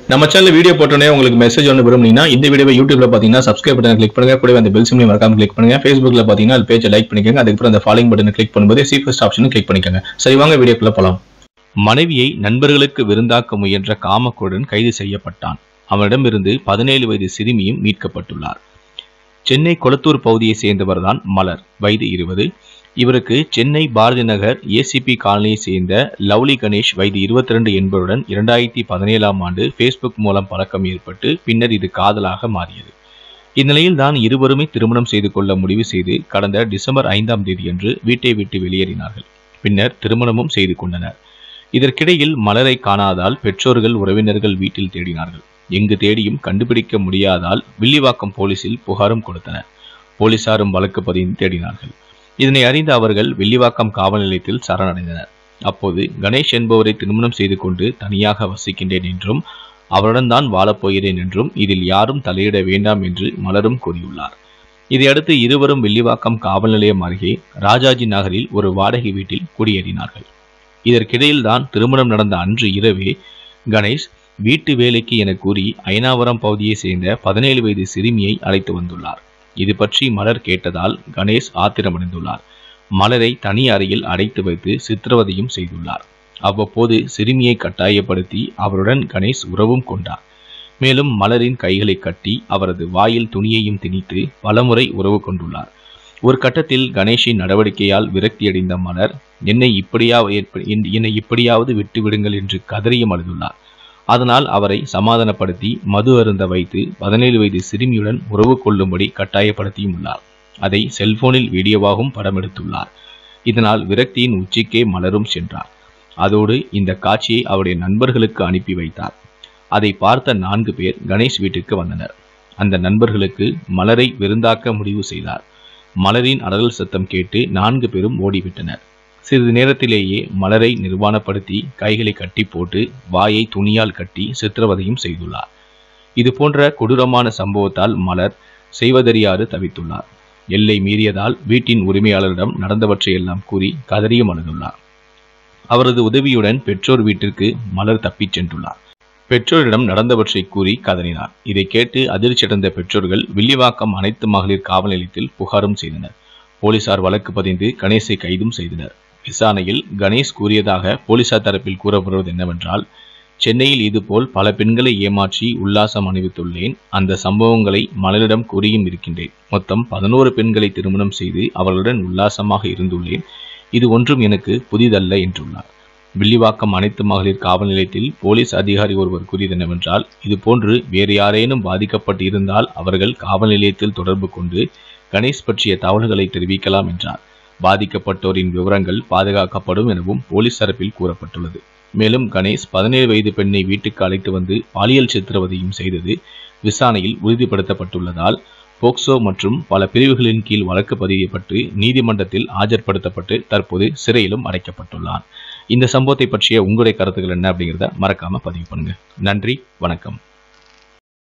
நம்ம channel video போட்டோனே உங்களுக்கு message ஒன்று விரும்புனீங்கன்னா இந்த வீடியோவை யூடியூப்ல பாத்தீங்கன்னா சப்ஸ்கிரைப் பட்டன் கிளிக் பண்ணுங்க, கூடவே அந்த பெல் சிம்பலையும் மறக்காம கிளிக் பண்ணுங்க. Facebookல பாத்தீங்கன்னா அது பேஜை லைக் பண்ணிக்கோங்க. அதுக்கப்புறம் அந்த ஃபாலோயிங் பட்டனை கிளிக் பண்ணும்போது சி ஃபர்ஸ்ட் ஆப்ஷனும் கிளிக் பண்ணிக்கோங்க. சரி வாங்க வீடியோக்குள்ள போலாம். மனைவியை நண்பர்களுக்கு விருந்தாக்க முயன்ற காமக்கொடன் கைது செய்யப்பட்டான். அவனிடமிருந்து 17 வயது சிறுமியும் மீட்கப்பட்டுள்ளார். சென்னை கொளத்தூர் பகுதியை சேர்ந்தவர் தான் மலர், வயது 20. இவருக்கு சென்னை பாரதி நகர் ஏசிபி காலனியை சேர்ந்த லவ்லி கணேஷ் வயது 22 என்பவருடன் 2017ஆம் ஆண்டு பேஸ்புக் மூலம் பழக்கம் ஏற்பட்டு பின்னர் இது காதலாக மாறியது. இந்நிலையில் தான் இருவருமே திருமணம் செய்து கொள்ள முடிவு செய்து கடந்த டிசம்பர் 5ஆம் தேதியன்று வீட்டை விட்டு வெளியேறினார்கள். பின்னர் திருமணமும் செய்து கொண்டனர். இதற்கிடையில் மலரை காணாதால் பெற்றோர்கள் உறவினர்கள் வீட்டில் தேடினார்கள். எங்கு தேடியும் கண்டுபிடிக்க முடியாதால் வில்லிவாக்கம் போலீசில் புகாரும் கொடுத்தனர். போலீசாரும் வழக்கு பதிந்து தேடினார்கள். இதனை அறிந்த அவர்கள் வில்லிவாக்கம் காவல் நிலையத்தில் சரணடைந்தனர். அப்போது கணேஷ் என்பவரை திருமணம் செய்து கொண்டு தனியாக வசிக்கின்றேன் என்றும் அவருடன் தான் வாழப்போகிறேன் என்றும் இதில் யாரும் தலையிட வேண்டாம் என்று மலரும் கூறியுள்ளார். இதையடுத்து இருவரும் வில்லிவாக்கம் காவல் நிலையம் அருகே ராஜாஜி நகரில் ஒரு வாடகை வீட்டில் குடியேறினார்கள். இதற்கிடையில் தான் திருமணம் நடந்த அன்று இரவே கணேஷ் வீட்டு வேலைக்கு என கூறி அயனாவரம் பகுதியை சேர்ந்த 17 வயது சிறுமியை அழைத்து வந்துள்ளார். இது பற்றி மலர் கேட்டதால் கணேஷ் ஆத்திரமடைந்துள்ளார். மலரை தனி அறையில் அடைத்து வைத்து சித்திரவதையும் செய்துள்ளார். அவ்வப்போது சிறுமியை கட்டாயப்படுத்தி அவருடன் கணேஷ் உறவும் கொண்டார். மேலும் மலரின் கைகளை கட்டி அவரது வாயில் துணியையும் திணித்து பலமுறை உறவு கொண்டுள்ளார். ஒரு கட்டத்தில் கணேஷின் நடவடிக்கையால் விரக்தியடைந்த மலர் என்னை இப்படியாவது விட்டுவிடுங்கள் என்று கதறியும் அழுதுள்ளார். அதனால் அவரை சமாதானப்படுத்தி மது அருந்த வைத்து 17 வயது சிறுமியுடன் உறவு கொள்ளும்படி கட்டாயப்படுத்தியும் உள்ளார். அதை செல்போனில் வீடியோவாகவும் படம் எடுத்துள்ளார். இதனால் விரக்தியின் உச்சிக்கே மலரும் சென்றார். அதோடு இந்த காட்சியை அவருடைய நண்பர்களுக்கு அனுப்பி வைத்தார். அதை பார்த்த 4 பேர் கணேஷ் வீட்டுக்கு வந்தனர். அந்த நண்பர்களுக்கு மலரை விருந்தாக்க முடிவு செய்தார். மலரின் அலறல் சத்தம் கேட்டு 4 பேரும் ஓடிவிட்டனர். சிறிது நேரத்திலேயே மலரை நிர்வாணப்படுத்தி கைகளை கட்டி போட்டு வாயை துணியால் கட்டி சித்திரவதையும் செய்துள்ளார். இது போன்ற கொடூரமான சம்பவத்தால் மலர் செய்வதறியாது தவித்துள்ளார். எல்லை மீறியதால் வீட்டின் உரிமையாளரிடம் நடந்தவற்றையெல்லாம் கூறி கதறியும் அழுதுள்ளார். அவரது உதவியுடன் பெற்றோர் வீட்டிற்கு மலர் தப்பிச் சென்றுள்ளார். பெற்றோரிடம் நடந்தவற்றை கூறி கதறினார். இதை கேட்டு அதிர்ச்சியடைந்த பெற்றோர்கள் வில்லிவாக்கம் அனைத்து மகளிர் காவல் நிலையத்தில் புகாரும் செய்தனர். போலீசார் வழக்கு பதிந்து கணேஷை கைதும் செய்தனர். விசாரணையில் கணேஷ் கூறியதாக போலீசார் தரப்பில் கூறப்படுவது என்னவென்றால், சென்னையில் இதுபோல் பல பெண்களை ஏமாற்றி உல்லாசம் அணிவித்துள்ளேன். அந்த சம்பவங்களை மலரிடம் கூறியும் இருக்கின்றேன். மொத்தம் 11 பெண்களை திருமணம் செய்து அவர்களுடன் உல்லாசமாக இருந்துள்ளேன். இது ஒன்றும் எனக்கு புதிதல்ல என்றுள்ளார். வில்லிவாக்கம் அனைத்து மகளிர் காவல் நிலையத்தில் போலீஸ் அதிகாரி ஒருவர் கூறியது என்னவென்றால், இதுபோன்று வேறு யாரேனும் பாதிக்கப்பட்டு இருந்தால் அவர்கள் காவல் நிலையத்தில் தொடர்பு கொண்டு கணேஷ் பற்றிய தகவல்களை தெரிவிக்கலாம் என்றார். பாதிக்கப்பட்டோரின் விவரங்கள் பாதுகாக்கப்படும் எனவும் போலீஸ் தரப்பில் கூறப்பட்டுள்ளது. மேலும் கணேஷ் 17 வயது பெண்ணை வீட்டுக்கு அழைத்து வந்து பாலியல் சித்திரவதையும் செய்தது விசாரணையில் உறுதிப்படுத்தப்பட்டுள்ளதால் போக்சோ மற்றும் பல பிரிவுகளின் கீழ் வழக்கு பதியப்பட்டு நீதிமன்றத்தில் ஆஜர்படுத்தப்பட்டு தற்போது சிறையிலும் அடைக்கப்பட்டுள்ளார். இந்த சம்பவத்தை பற்றிய உங்களுடைய கருத்துக்கள் என்ன அப்படிங்கிறத மறக்காம பதிவு பண்ணுங்க. நன்றி, வணக்கம்.